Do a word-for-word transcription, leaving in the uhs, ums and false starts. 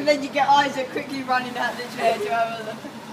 then you get Isaac quickly running out the chair to have a look.